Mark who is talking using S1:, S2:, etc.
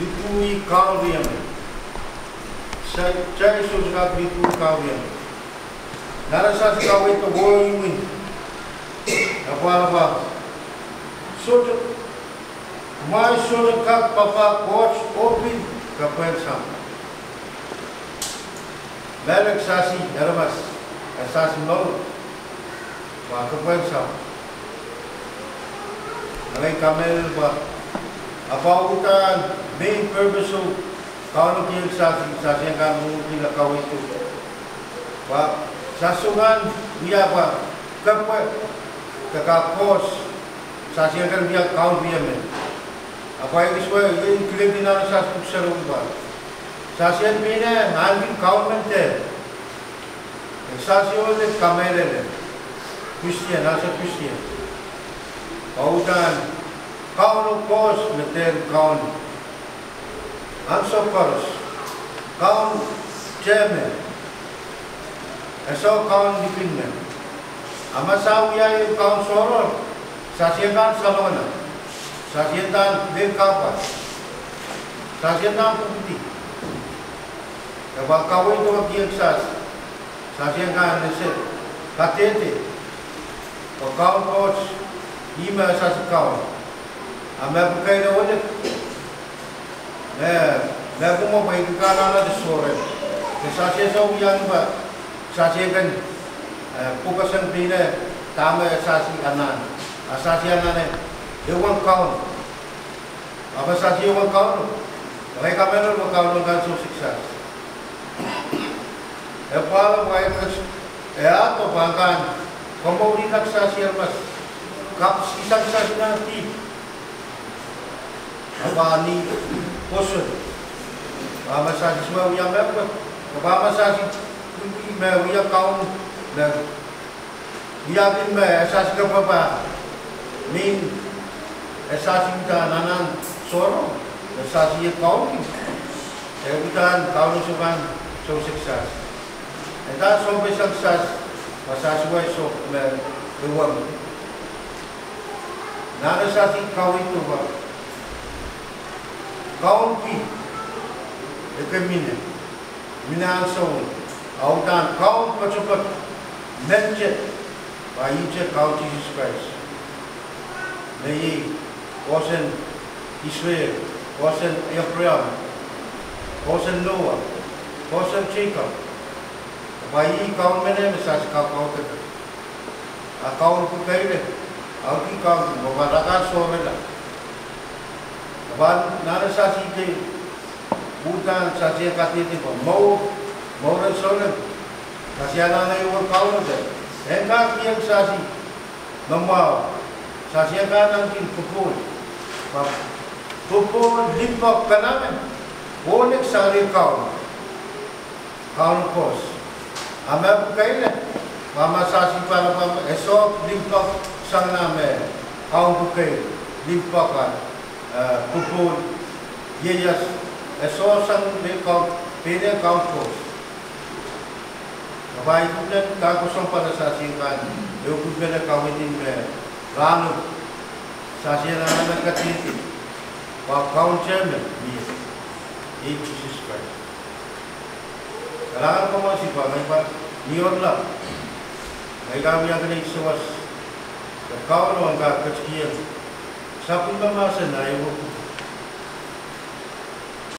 S1: ditui kawiam. Saya sudah ditui kawiam. Narasa kawin to going. Apa? Sudah mai sudah kak papa coach open kapal sam. Balik sasi hermas asas nol. Wah kapal sam. Nalai kamel ba. Apa utan main purpose of kalau kita sasi akan mungkin kawin itu. Wah sasungan dia apa? Kapal kakak coach sasi akan dia kau dia men. Apa yang disebut ini klinik nara sas pusat rumah. Sasian bina angin kau mente. Sasi oleh kamera le. Kristian, asal Kristian. Pautan kau no kos meter kau. Ansor kos. Kau chairman. Esok kau dipindah. Amasau ya kau soror. Sasian kan salona. Sasian tan berkapa. Sasian tan putih. Kalau kau itu kian sas. Sasian kan neset. Katete. Kau coach. Ima sas kau. Ame bukai na wajib. Nah aku mau baik kanan ada sore. Sasian sau yang ba. Sasian kan fokusan bina tamu sasi anan. Sasian anan. Ewan kau, apa sahaja ewan kau? Mereka menurut kau dengan sukses. Apa mereka atau bahkan komoditas sahaja mas, kap sisa sahaja nanti. Apa ni kosun? Apa sahaja semua yang berapa? Apa sahaja yang kau dan dia bin sahaja apa? Min esasi kita nanan sorong, esasi kau ni, kita kau ni sukan so sukses. Entah so sukses, masa sesuai so beruang. Nana esasi kau itu apa? Kau ni, ekemine, mina so, awtan kau macam mencet, bayi cek kau Jesus Christ. Nei Osen Israel, Osen Abraham, Osen Noah, Osen Jacob. Bayi kau mana mesaj kau tu. Kau tu kau ni, aku kau membacakan sore lah. Kawan nara sahaja ke, bukan sahaja kata itu mau sore. Sahaja nara yang kau tu. Enggak yang sahaja memau. Sahaja kan nanti pukul. Pukul limpah kanan, boleh sehari kau kos. Ame bukai le, mama sasi pada mama esok limpah sang nama kau bukai limpah kan pukul yes esok sang kau pede kau kos. Apa itu kan kau kosong pada sasi kan, eu kubela kau ini lalu sasi nama kecil. Kau chairman ni, Jesus Christ. Kalau kau masih mereka niat lah, mereka yang kena iswas. Kau orang kau kecil, siapa masa naik waktu